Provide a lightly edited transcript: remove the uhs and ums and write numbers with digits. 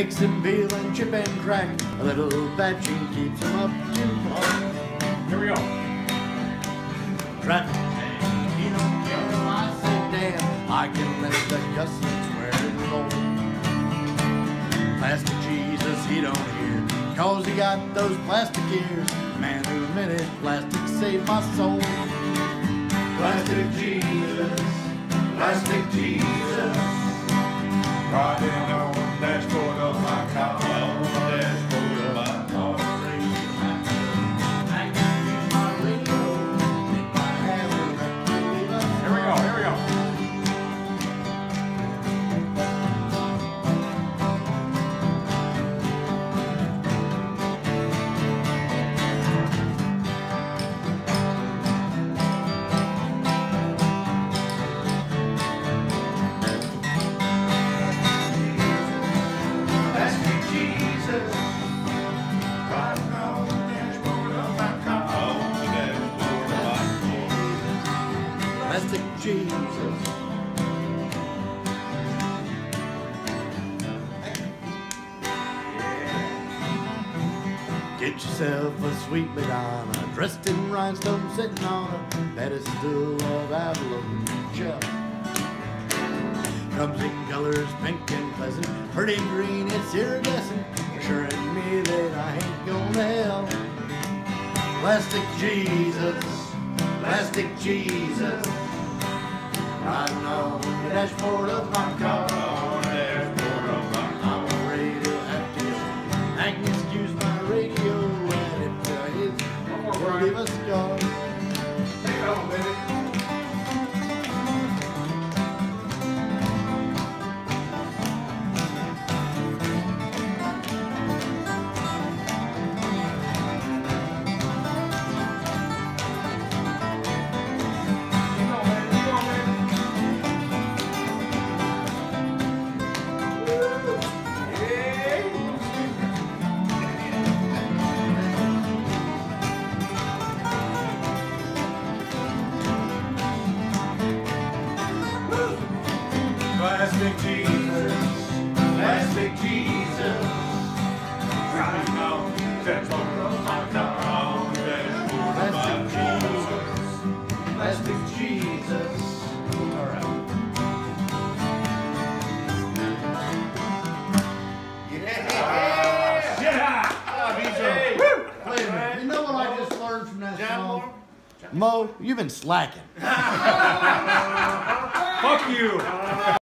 makes him feel and chip and crack. A little batching keeps him up to par. Here we go. Traffic, he don't care if I say damn. I can let the cuss and swear and roll. Plastic Jesus, he don't hear, 'cause he got those plastic ears. Man who invented plastic saved my soul. Plastic Jesus, Plastic Jesus, riding on the dashboard of my car, on the dashboard of my car. I can use my radio if I have a record. Here we go. Here we go. Plastic Jesus. Get yourself a sweet Madonna, dressed in rhinestones, sitting on a pedestal of Appalachia. Comes in colors pink and pleasant, pretty green, it's iridescent, assuring me that I ain't going to hell. Plastic Jesus, Plastic Jesus, riding on the dashboard of my car, on the dashboard of my car. I'm ready to have to go. I can excuse my radio and if there is, we'll leave a scar. Take it on, baby. Plastic Jesus, Plastic Jesus, riding on the dashboard of my car, on the dashboard of my car. Plastic Jesus. All right. Yeah. Wait a minute. You know what I just learned from that song? Mo, you've been slacking. Fuck you.